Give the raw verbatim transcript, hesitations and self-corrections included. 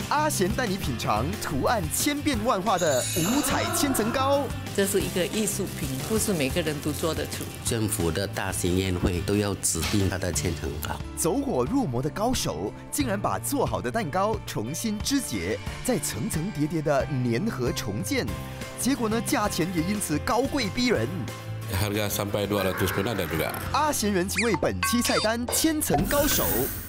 阿贤带你品尝图案千变万化的五彩千层糕。 这是一个艺术品，不是每个人都做得出。 政府的大型宴会都要指定它的千层糕。 走火入魔的高手，竟然把做好的蛋糕重新肢解，再层层叠叠的粘合重建，结果呢，价钱也因此高贵逼人。 Harga sampai dua ratus pun ada juga. 阿贤人情味本期菜单千层高手。